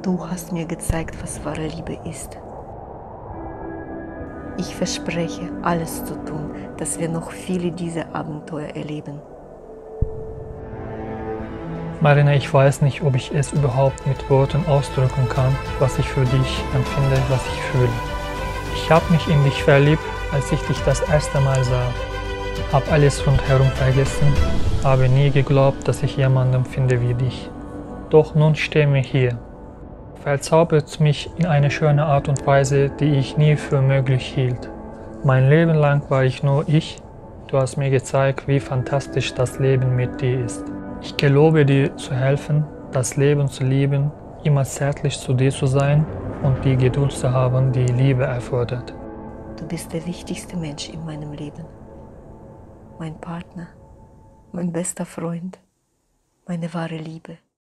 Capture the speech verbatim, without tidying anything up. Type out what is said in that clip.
Du hast mir gezeigt, was wahre Liebe ist. Ich verspreche, alles zu tun, dass wir noch viele dieser Abenteuer erleben. Marina, ich weiß nicht, ob ich es überhaupt mit Worten ausdrücken kann, was ich für dich empfinde, was ich fühle. Ich habe mich in dich verliebt, als ich dich das erste Mal sah. Hab alles rundherum vergessen, habe nie geglaubt, dass ich jemanden finde wie dich. Doch nun stehen wir hier. Verzaubert mich in eine schöne Art und Weise, die ich nie für möglich hielt. Mein Leben lang war ich nur ich. Du hast mir gezeigt, wie fantastisch das Leben mit dir ist. Ich gelobe dir zu helfen, das Leben zu lieben, immer zärtlich zu dir zu sein und die Geduld zu haben, die Liebe erfordert. Du bist der wichtigste Mensch in meinem Leben. Mein Partner, mein bester Freund, meine wahre Liebe.